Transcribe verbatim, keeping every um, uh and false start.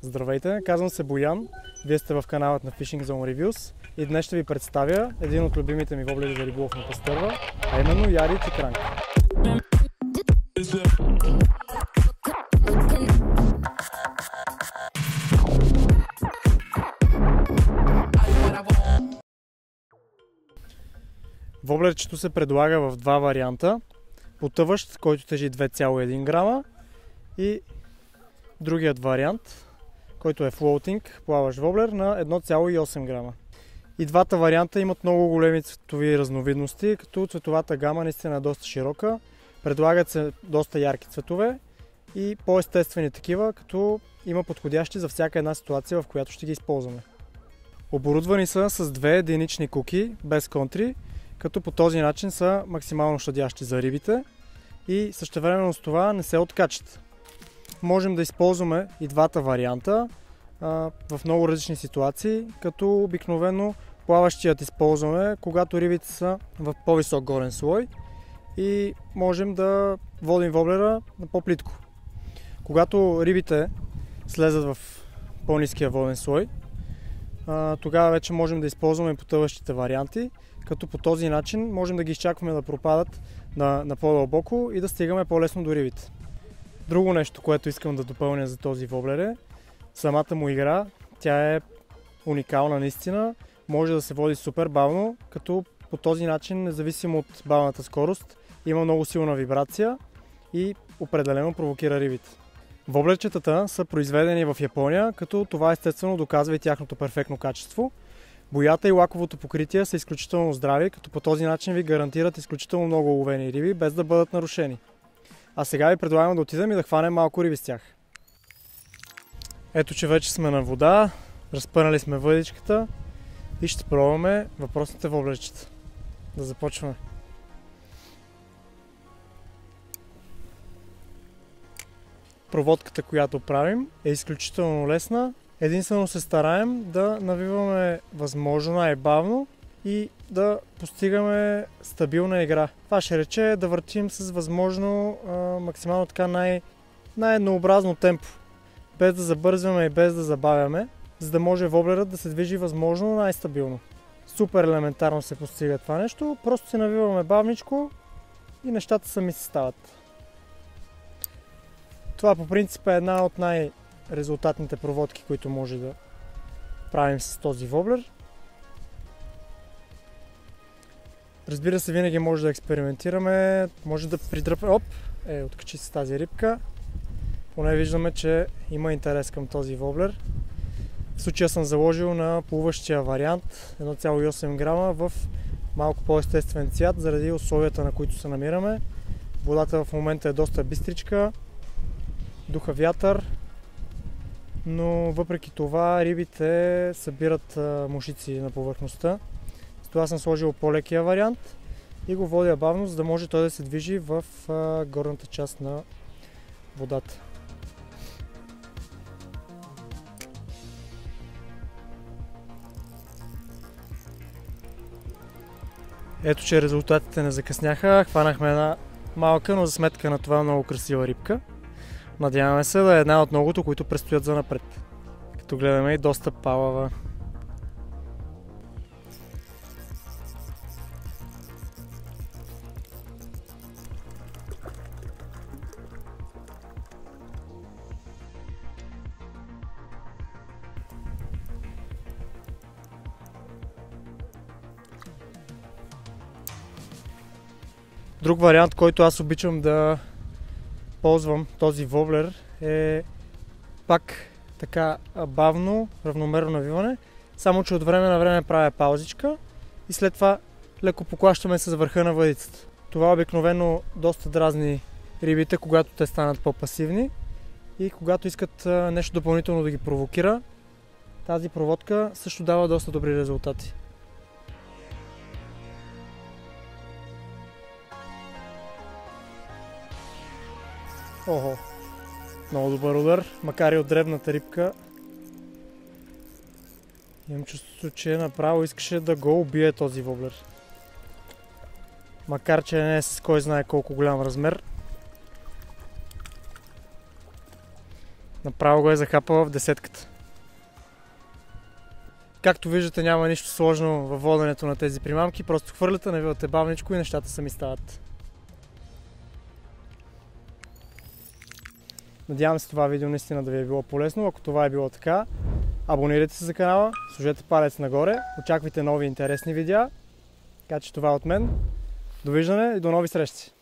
Здравейте, казвам се Боян, вие сте в каналът на Fishing Zone Reviews и днес ще ви представя един от любимите ми воблери за риболов на пастърва, а именно Яри Цикранг. Воблерчето се предлага в два варианта. Потъващ, който тежи две цяло и един грама, и другият вариант, който е флоутинг, плаващ воблер на едно цяло и осем грама. И двата варианта имат много големи цветови разновидности, като цветовата гама наистина е доста широка. Предлагат се доста ярки цветове и по-естествени такива, като има подходящи за всяка една ситуация, в която ще ги използваме. Оборудвани са с две единични куки, без контри, като по този начин са максимално щадящи за рибите и същевременно с това не се откачат. Можем да използваме и двата варианта а, в много различни ситуации, като обикновено плаващият използваме, когато рибите са в по-висок горен слой и можем да водим воблера на по-плитко. Когато рибите слезат в по-ниския воден слой, а, тогава вече можем да използваме потъващите варианти, като по този начин можем да ги изчакваме да пропадат на, на по-дълбоко и да стигаме по-лесно до рибите. Друго нещо, което искам да допълня за този воблер е самата му игра. Тя е уникална наистина, може да се води супер бавно, като по този начин, независимо от бавната скорост, има много силна вибрация и определено провокира рибите. Воблерчетата са произведени в Япония, като това естествено доказва и тяхното перфектно качество. Боята и лаковото покритие са изключително здрави, като по този начин ви гарантират изключително много ловени риби, без да бъдат нарушени. А сега ви предлагам да отидем и да хванем малко риби с тях. Ето, че вече сме на вода, разпънали сме въдичката и ще пробваме въпросните воблерчета. Да започваме. Проводката, която правим, е изключително лесна. Единствено се стараем да навиваме възможно най-бавно и да постигаме стабилна игра. Това ще рече да въртим с възможно а, максимално така най- най-еднообразно темпо, без да забързваме и без да забавяме, за да може воблерът да се движи възможно най-стабилно. Супер елементарно се постига това нещо, просто си навиваме бавничко и нещата сами се стават. Това по принцип е една от най-резултатните проводки, които може да правим с този воблер. Разбира се, винаги може да експериментираме, може да придръпне, оп, е, откачи се тази рибка. Поне виждаме, че има интерес към този воблер. В случая съм заложил на плуващия вариант едно цяло и осем грама в малко по-естествен цвят, заради условията, на които се намираме. Водата в момента е доста бистричка, духа вятър, но въпреки това рибите събират мушици на повърхността. Това съм сложил по-лекия вариант и го водя бавно, за да може той да се движи в а, горната част на водата. Ето, че резултатите не закъсняха. Хванахме една малка, но за сметка на това много красива рибка. Надяваме се да е една от многото, които предстоят за напред. Като гледаме и доста палава. Друг вариант, който аз обичам да ползвам този воблер, е пак така бавно, равномерно навиване, само че от време на време правя паузичка и след това леко поклащаме с върха на въдицата. Това обикновено доста дразни рибите, когато те станат по-пасивни и когато искат нещо допълнително да ги провокира. Тази проводка също дава доста добри резултати. Охо, много добър удар, макар и от дребната рибка. Имам чувството, че направо искаше да го убие този воблер. Макар че не е с кой знае колко голям размер. Направо го е захапала в десетката. Както виждате, няма нищо сложно във воденето на тези примамки, просто хвърляте, навивате бавничко и нещата сами стават. Надявам се това видео наистина да ви е било полезно. Ако това е било така, абонирайте се за канала, сложете палец нагоре, очаквайте нови интересни видеа. Така че това е от мен. Довиждане и до нови срещи!